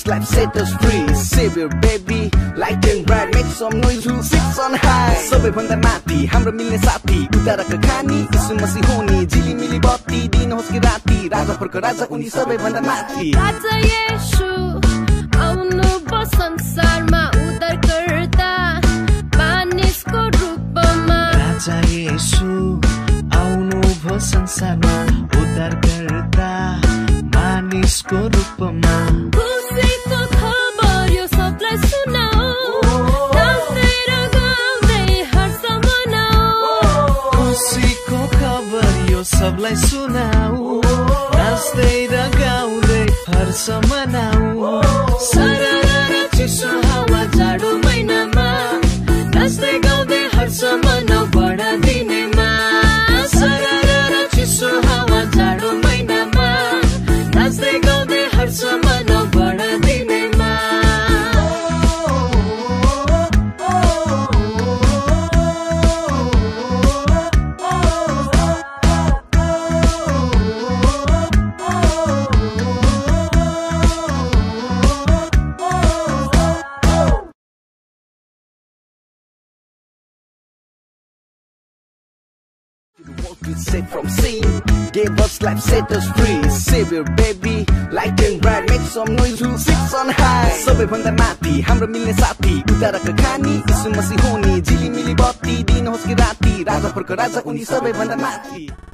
us life, set us free. Savior baby, light and bright, make some noise, who sits on high. सबैभन्दा माथि हाम्रो मिल्ने साथी, उतारका खानी यीशु मसीह होनी. झिलिमिली बत्ती दिन होस् कि राति, राजाहरूको राजा उनी सबैभन्दा माथि. राजा येशू आउनु भो संसारमा उद्धारकर्ता मानिसको रूपमा. राजा येशू आउनु भो संसारमा उद्धारकर्ता मानिसको रूपमा. खुसीको खबर यो सबलाई सुनाऊ, नाच्दै र गाउँदै हर्ष मनाऊ. खुसीको खबर यो सबलाई सुनाऊ, नाच्दै र गाउँदै हर्ष मनाऊ. सरर चिसो हावा जाडो महिनामा नाच्दै गाउँदै हर्ष मनाऊ बढा दिनेमा. सरर चिसो हावा जाडो महिनामा नाच्दै गाउँदै हर्ष मनाऊ बढा दिनेमा. Set from sin, gave us life, set us free. Savior baby, light and bright, make some noise, who sits on high. सबैभन्दा माथि हाम्रो मिल्ने साथी, उतारका खानी यीशु मसीह होनी. झिलिमिली बत्ती दिन होस् कि राति, राजाहरूको राजा उनी सबैभन्दा माथि.